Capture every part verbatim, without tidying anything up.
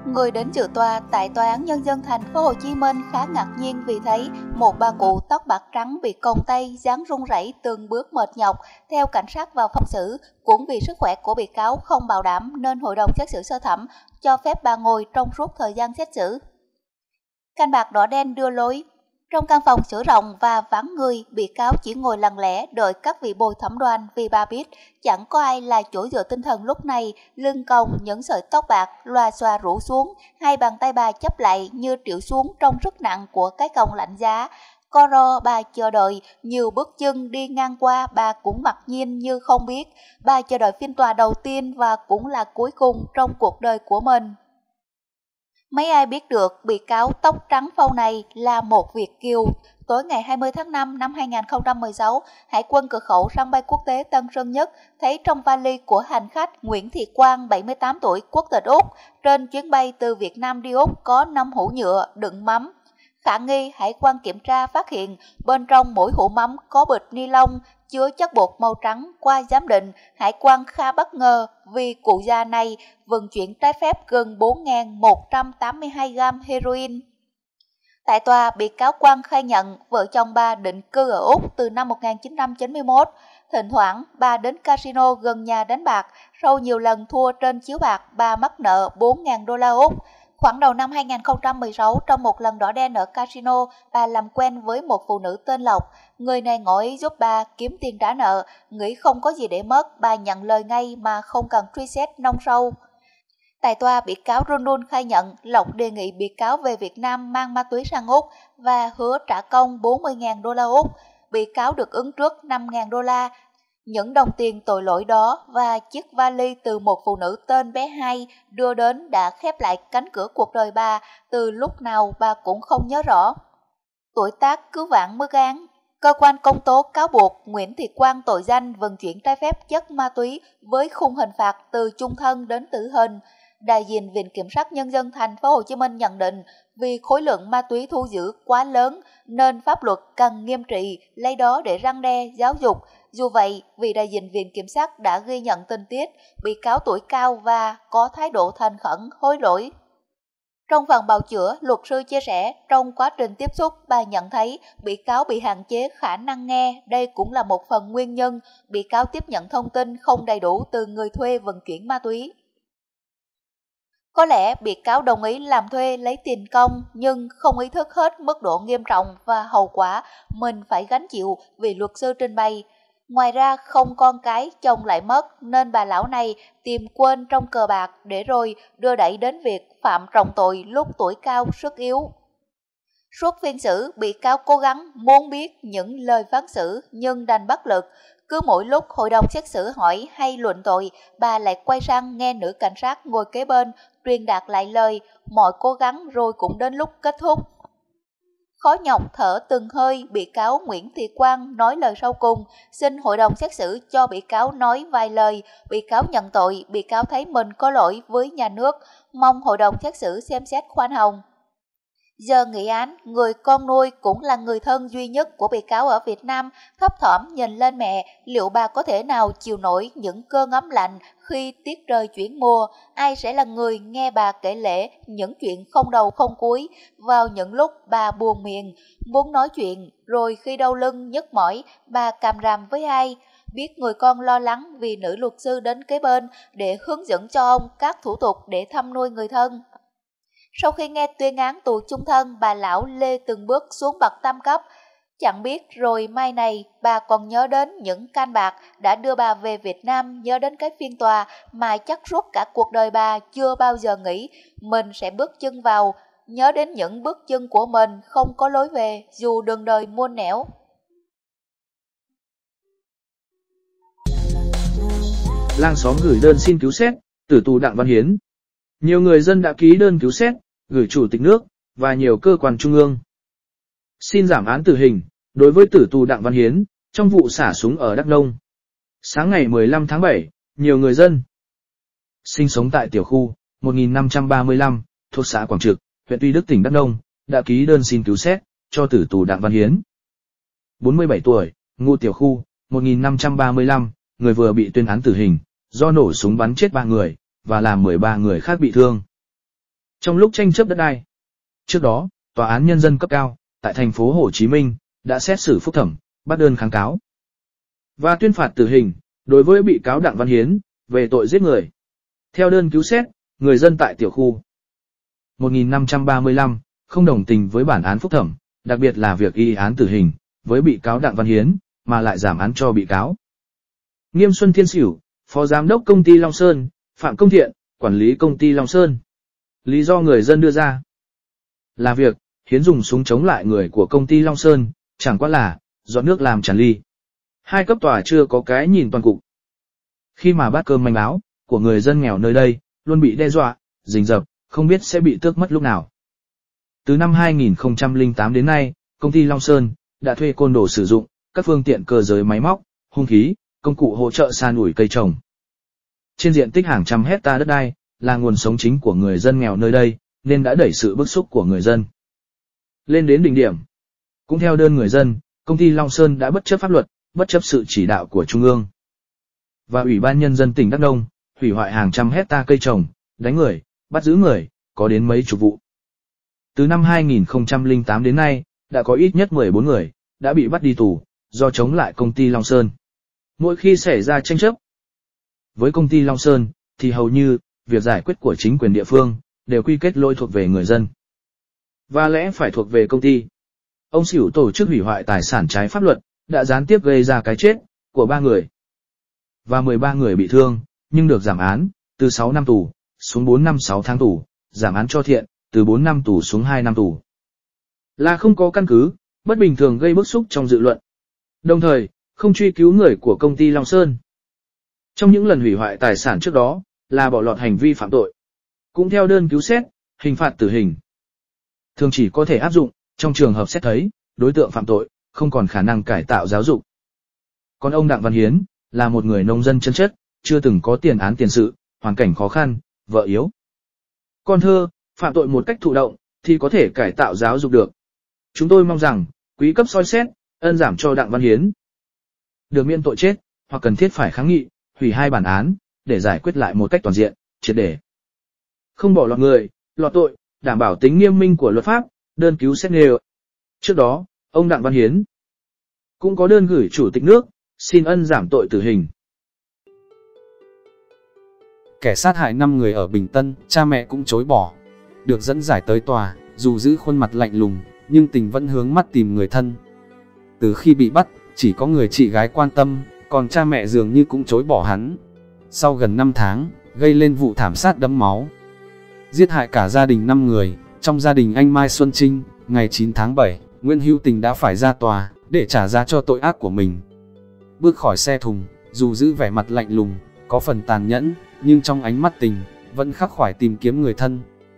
Người đến dự tòa tại Tòa án Nhân dân Thành phố Hồ Chí Minh khá ngạc nhiên vì thấy một bà cụ tóc bạc trắng bị còng tay, dáng run rẩy từng bước mệt nhọc theo cảnh sát vào phòng xử. Cũng vì sức khỏe của bị cáo không bảo đảm nên hội đồng xét xử sơ thẩm cho phép bà ngồi trong suốt thời gian xét xử. Canh bạc đỏ đen đưa lối. Trong căn phòng xử rộng và vắng người, bị cáo chỉ ngồi lặng lẽ đợi các vị bồi thẩm đoàn vì bà biết chẳng có ai là chỗ dựa tinh thần lúc này. Lưng còng, những sợi tóc bạc loà xòa rủ xuống, hai bàn tay bà chấp lại như trĩu xuống trong sức nặng của cái còng lạnh giá. Co ro bà chờ đợi, nhiều bước chân đi ngang qua bà cũng mặc nhiên như không biết. Bà chờ đợi phiên tòa đầu tiên và cũng là cuối cùng trong cuộc đời của mình. Mấy ai biết được bị cáo tóc trắng phau này là một Việt kiều. Tối ngày hai mươi tháng năm năm hai nghìn không trăm mười sáu, Hải quân cửa khẩu sân bay quốc tế Tân Sơn Nhất thấy trong vali của hành khách Nguyễn Thị Quang, bảy mươi tám tuổi, quốc tịch Úc, trên chuyến bay từ Việt Nam đi Úc có năm hũ nhựa đựng mắm. Khả nghi, Hải quan kiểm tra phát hiện bên trong mỗi hũ mắm có bịch ni lông chứa chất bột màu trắng. Qua giám định, Hải quan khá bất ngờ vì cụ già này vận chuyển trái phép gần bốn nghìn một trăm tám mươi hai gam heroin. Tại tòa, bị cáo Quang khai nhận vợ chồng bà định cư ở Úc từ năm một nghìn chín trăm chín mươi mốt. Thỉnh thoảng, bà đến casino gần nhà đánh bạc. Sau nhiều lần thua trên chiếu bạc, bà mắc nợ bốn nghìn đô la Úc. Khoảng đầu năm hai nghìn không trăm mười sáu, trong một lần đỏ đen ở casino, bà làm quen với một phụ nữ tên Lộc. Người này ngỏ ý giúp bà kiếm tiền trả nợ, nghĩ không có gì để mất, bà nhận lời ngay mà không cần truy xét nông sâu. Tại tòa, bị cáo run run khai nhận Lộc đề nghị bị cáo về Việt Nam mang ma túy sang Úc và hứa trả công bốn mươi nghìn đô la Úc. Bị cáo được ứng trước năm nghìn đô la. Những đồng tiền tội lỗi đó và chiếc vali từ một phụ nữ tên bé Hai đưa đến đã khép lại cánh cửa cuộc đời bà, từ lúc nào bà cũng không nhớ rõ. Tuổi tác cứu vãn mức án. Cơ quan công tố cáo buộc Nguyễn Thị Quang tội danh vận chuyển trái phép chất ma túy với khung hình phạt từ chung thân đến tử hình. Đại diện Viện Kiểm sát Nhân dân Thành phố Hồ Chí Minh nhận định vì khối lượng ma túy thu giữ quá lớn nên pháp luật cần nghiêm trị, lấy đó để răn đe, giáo dục. Dù vậy, vì đại diện Viện Kiểm sát đã ghi nhận tình tiết, bị cáo tuổi cao và có thái độ thành khẩn, hối lỗi. Trong phần bào chữa, luật sư chia sẻ trong quá trình tiếp xúc, bà nhận thấy bị cáo bị hạn chế khả năng nghe. Đây cũng là một phần nguyên nhân bị cáo tiếp nhận thông tin không đầy đủ từ người thuê vận chuyển ma túy. Có lẽ bị cáo đồng ý làm thuê lấy tiền công nhưng không ý thức hết mức độ nghiêm trọng và hậu quả mình phải gánh chịu vì luật sư trình bày. Ngoài ra không con cái, chồng lại mất nên bà lão này tìm quên trong cờ bạc để rồi đưa đẩy đến việc phạm trọng tội lúc tuổi cao sức yếu. Suốt phiên xử, bị cáo cố gắng muốn biết những lời phán xử nhưng đành bất lực. Cứ mỗi lúc hội đồng xét xử hỏi hay luận tội, bà lại quay sang nghe nữ cảnh sát ngồi kế bên truyền đạt lại lời, mọi cố gắng rồi cũng đến lúc kết thúc. Khó nhọc thở từng hơi, bị cáo Nguyễn Thị Quang nói lời sau cùng, xin hội đồng xét xử cho bị cáo nói vài lời. Bị cáo nhận tội, bị cáo thấy mình có lỗi với nhà nước, mong hội đồng xét xử xem xét khoan hồng. Giờ nghị án, người con nuôi cũng là người thân duy nhất của bị cáo ở Việt Nam thấp thỏm nhìn lên mẹ, liệu bà có thể nào chịu nổi những cơn ấm lạnh khi tiết trời chuyển mùa? Ai sẽ là người nghe bà kể lể những chuyện không đầu không cuối vào những lúc bà buồn miệng, muốn nói chuyện, rồi khi đau lưng nhức mỏi, bà càm ràm với ai? Biết người con lo lắng vì nữ luật sư đến kế bên để hướng dẫn cho ông các thủ tục để thăm nuôi người thân. Sau khi nghe tuyên án tù chung thân, bà lão lê từng bước xuống bậc tam cấp. Chẳng biết rồi mai này bà còn nhớ đến những canh bạc đã đưa bà về Việt Nam, nhớ đến cái phiên tòa mà chắc suốt cả cuộc đời bà chưa bao giờ nghĩ mình sẽ bước chân vào, nhớ đến những bước chân của mình không có lối về dù đường đời muôn nẻo. Làng xóm gửi đơn xin cứu xét, tử tù Đặng Văn Hiến. Nhiều người dân đã ký đơn cứu xét, gửi Chủ tịch nước và nhiều cơ quan trung ương xin giảm án tử hình đối với tử tù Đặng Văn Hiến trong vụ xả súng ở Đắk Nông. Sáng ngày mười lăm tháng bảy, nhiều người dân sinh sống tại tiểu khu một nghìn năm trăm ba mươi lăm thuộc xã Quảng Trực, huyện Tuy Đức, tỉnh Đắk Nông đã ký đơn xin cứu xét cho tử tù Đặng Văn Hiến. bốn mươi bảy tuổi, ngụ tiểu khu một nghìn năm trăm ba mươi lăm, người vừa bị tuyên án tử hình do nổ súng bắn chết ba người và làm mười ba người khác bị thương. Trong lúc tranh chấp đất đai, trước đó, Tòa án Nhân dân cấp cao tại thành phố Hồ Chí Minh đã xét xử phúc thẩm, bắt đơn kháng cáo và tuyên phạt tử hình đối với bị cáo Đặng Văn Hiến về tội giết người. Theo đơn cứu xét, người dân tại tiểu khu một nghìn năm trăm ba mươi lăm không đồng tình với bản án phúc thẩm, đặc biệt là việc y án tử hình với bị cáo Đặng Văn Hiến mà lại giảm án cho bị cáo Nghiêm Xuân Thiên Sửu, Phó Giám đốc Công ty Long Sơn, Phạm Công Thiện, Quản lý Công ty Long Sơn. Lý do người dân đưa ra là việc Hiến dùng súng chống lại người của Công ty Long Sơn, chẳng qua là dọn nước làm tràn ly. Hai cấp tòa chưa có cái nhìn toàn cục. Khi mà bát cơm manh áo của người dân nghèo nơi đây luôn bị đe dọa, rình rập, không biết sẽ bị tước mất lúc nào. Từ năm hai nghìn không trăm lẻ tám đến nay, Công ty Long Sơn đã thuê côn đồ sử dụng các phương tiện cơ giới máy móc, hung khí, công cụ hỗ trợ san ủi cây trồng. Trên diện tích hàng trăm hecta đất đai là nguồn sống chính của người dân nghèo nơi đây, nên đã đẩy sự bức xúc của người dân lên đến đỉnh điểm. Cũng theo đơn người dân, Công ty Long Sơn đã bất chấp pháp luật, bất chấp sự chỉ đạo của Trung ương và Ủy ban Nhân dân tỉnh Đắk Nông, hủy hoại hàng trăm hecta cây trồng, đánh người, bắt giữ người, có đến mấy chục vụ. Từ năm hai nghìn không trăm lẻ tám đến nay, đã có ít nhất mười bốn người đã bị bắt đi tù do chống lại Công ty Long Sơn. Mỗi khi xảy ra tranh chấp với Công ty Long Sơn, thì hầu như việc giải quyết của chính quyền địa phương đều quy kết lỗi thuộc về người dân và lẽ phải thuộc về công ty. Ông Sửu tổ chức hủy hoại tài sản trái pháp luật đã gián tiếp gây ra cái chết của ba người và mười ba người bị thương, nhưng được giảm án từ sáu năm tù xuống bốn năm sáu tháng tù, giảm án cho Thiện từ bốn năm tù xuống hai năm tù là không có căn cứ, bất bình thường, gây bức xúc trong dư luận. Đồng thời, không truy cứu người của Công ty Long Sơn trong những lần hủy hoại tài sản trước đó là bỏ lọt hành vi phạm tội. Cũng theo đơn cứu xét, hình phạt tử hình thường chỉ có thể áp dụng trong trường hợp xét thấy đối tượng phạm tội không còn khả năng cải tạo giáo dục. Còn ông Đặng Văn Hiến là một người nông dân chân chất, chưa từng có tiền án tiền sự, hoàn cảnh khó khăn, vợ yếu, con thơ, phạm tội một cách thụ động thì có thể cải tạo giáo dục được. Chúng tôi mong rằng quý cấp soi xét, ân giảm cho Đặng Văn Hiến được miễn tội chết, hoặc cần thiết phải kháng nghị, hủy hai bản án để giải quyết lại một cách toàn diện, triệt để, không bỏ lọt người, lọt tội, đảm bảo tính nghiêm minh của luật pháp. Đơn cứu xét nêu. Trước đó, ông Đặng Văn Hiến cũng có đơn gửi Chủ tịch nước, xin ân giảm tội tử hình. Kẻ sát hại năm người ở Bình Tân, cha mẹ cũng chối bỏ. Được dẫn giải tới tòa, dù giữ khuôn mặt lạnh lùng, nhưng Tình vẫn hướng mắt tìm người thân. Từ khi bị bắt, chỉ có người chị gái quan tâm, còn cha mẹ dường như cũng chối bỏ hắn. Sau gần năm tháng, gây lên vụ thảm sát đẫm máu, giết hại cả gia đình năm người. Trong gia đình anh Mai Xuân Trinh, ngày chín tháng bảy, Nguyễn Hữu Tình đã phải ra tòa để trả giá cho tội ác của mình. Bước khỏi xe thùng, dù giữ vẻ mặt lạnh lùng, có phần tàn nhẫn, nhưng trong ánh mắt Tình vẫn khắc khoải tìm kiếm người thân.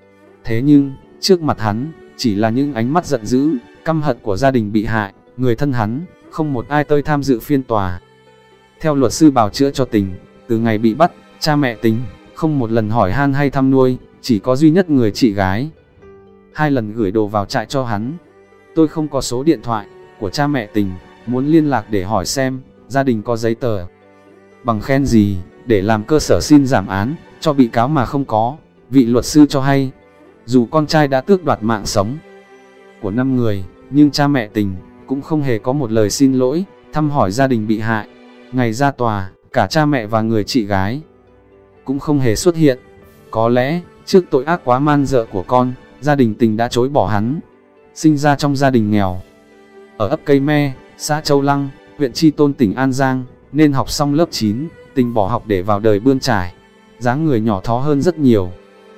Thế nhưng, trước mặt hắn, chỉ là những ánh mắt giận dữ, căm hận của gia đình bị hại, người thân hắn, không một ai tới tham dự phiên tòa. Theo luật sư bào chữa cho Tình, từ ngày bị bắt, cha mẹ Tình không một lần hỏi han hay thăm nuôi, chỉ có duy nhất người chị gái hai lần gửi đồ vào trại cho hắn. Tôi không có số điện thoại của cha mẹ Tình, muốn liên lạc để hỏi xem gia đình có giấy tờ bằng khen gì để làm cơ sở xin giảm án cho bị cáo mà không có. Vị luật sư cho hay, dù con trai đã tước đoạt mạng sống của năm người, nhưng cha mẹ Tình cũng không hề có một lời xin lỗi, thăm hỏi gia đình bị hại. Ngày ra tòa, cả cha mẹ và người chị gái cũng không hề xuất hiện. Có lẽ, trước tội ác quá man dợ của con, gia đình Tình đã chối bỏ hắn. Sinh ra trong gia đình nghèo ở ấp Cây Me, xã Châu Lăng, huyện Chi Tôn, tỉnh An Giang, nên học xong lớp chín, Tình bỏ học để vào đời bươn trải. Dáng người nhỏ thó hơn rất nhiều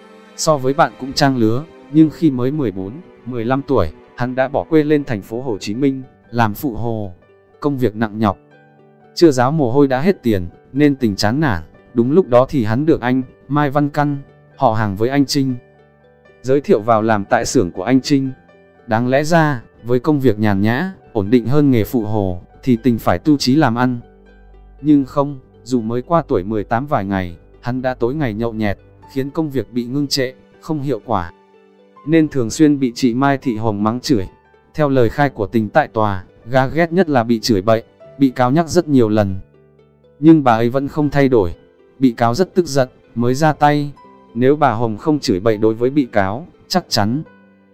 so với bạn cũng trang lứa, nhưng khi mới mười bốn, mười lăm tuổi, hắn đã bỏ quê lên thành phố Hồ Chí Minh làm phụ hồ. Công việc nặng nhọc, chưa ráo mồ hôi đã hết tiền, nên Tình chán nản. Đúng lúc đó thì hắn được anh Mai Văn Căn, họ hàng với anh Trinh, giới thiệu vào làm tại xưởng của anh Trinh. Đáng lẽ ra, với công việc nhàn nhã, ổn định hơn nghề phụ hồ, thì Tình phải tu chí làm ăn. Nhưng không, dù mới qua tuổi mười tám vài ngày, hắn đã tối ngày nhậu nhẹt, khiến công việc bị ngưng trệ, không hiệu quả, nên thường xuyên bị chị Mai Thị Hồng mắng chửi. Theo lời khai của Tình tại tòa, gã ghét nhất là bị chửi bậy, bị cáo nhắc rất nhiều lần, nhưng bà ấy vẫn không thay đổi. Bị cáo rất tức giận, mới ra tay. Nếu bà Hồng không chửi bậy đối với bị cáo, chắc chắn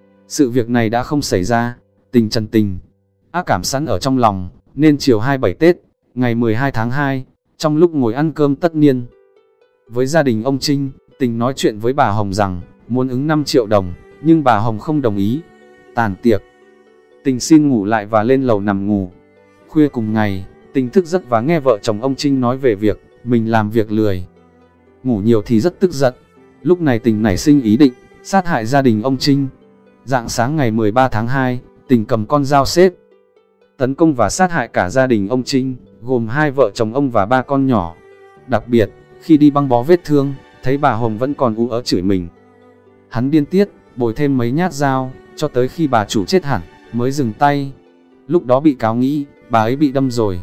sự việc này đã không xảy ra. Tình trần tình, ác cảm sẵn ở trong lòng, nên chiều hai mươi bảy Tết, ngày mười hai tháng hai, trong lúc ngồi ăn cơm tất niên với gia đình ông Trinh, Tình nói chuyện với bà Hồng rằng muốn ứng năm triệu đồng, nhưng bà Hồng không đồng ý. Tàn tiệc, Tình xin ngủ lại và lên lầu nằm ngủ. Khuya cùng ngày, Tình thức giấc và nghe vợ chồng ông Trinh nói về việc mình làm việc lười, ngủ nhiều thì rất tức giận. Lúc này Tình nảy sinh ý định sát hại gia đình ông Trinh. Rạng sáng ngày mười ba tháng hai, Tình cầm con dao xếp tấn công và sát hại cả gia đình ông Trinh, gồm hai vợ chồng ông và ba con nhỏ. Đặc biệt, khi đi băng bó vết thương, thấy bà Hồng vẫn còn ú ớ chửi mình. Hắn điên tiết, bồi thêm mấy nhát dao, cho tới khi bà chủ chết hẳn, mới dừng tay. Lúc đó bị cáo nghĩ, bà ấy bị đâm rồi,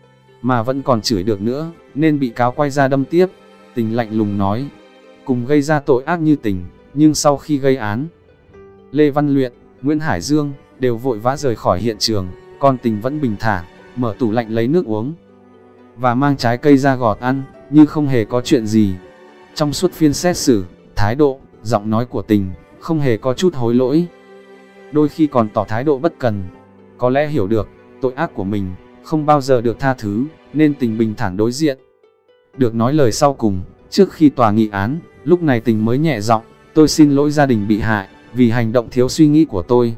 mà vẫn còn chửi được nữa, nên bị cáo quay ra đâm tiếp. Tình lạnh lùng nói, cùng gây ra tội ác như Tình, nhưng sau khi gây án, Lê Văn Luyện, Nguyễn Hải Dương đều vội vã rời khỏi hiện trường, còn Tình vẫn bình thản, mở tủ lạnh lấy nước uống và mang trái cây ra gọt ăn, như không hề có chuyện gì. Trong suốt phiên xét xử, thái độ, giọng nói của Tình không hề có chút hối lỗi, đôi khi còn tỏ thái độ bất cần. Có lẽ hiểu được tội ác của mình không bao giờ được tha thứ, nên Tình bình thản đối diện. Được nói lời sau cùng trước khi tòa nghị án, lúc này Tình mới nhẹ giọng, tôi xin lỗi gia đình bị hại, vì hành động thiếu suy nghĩ của tôi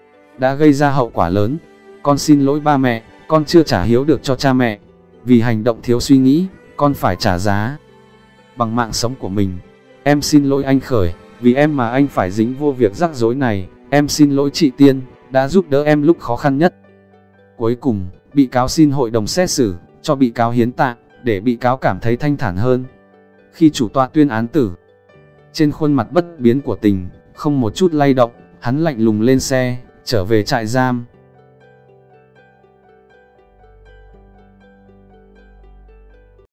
đã gây ra hậu quả lớn. Con xin lỗi ba mẹ, con chưa trả hiếu được cho cha mẹ. Vì hành động thiếu suy nghĩ, con phải trả giá bằng mạng sống của mình. Em xin lỗi anh Khởi, vì em mà anh phải dính vô việc rắc rối này. Em xin lỗi chị Tiên, đã giúp đỡ em lúc khó khăn nhất. Cuối cùng, bị cáo xin hội đồng xét xử cho bị cáo hiến tạng, để bị cáo cảm thấy thanh thản hơn. Khi chủ tọa tuyên án tử, trên khuôn mặt bất biến của Tình không một chút lay động, hắn lạnh lùng lên xe trở về trại giam.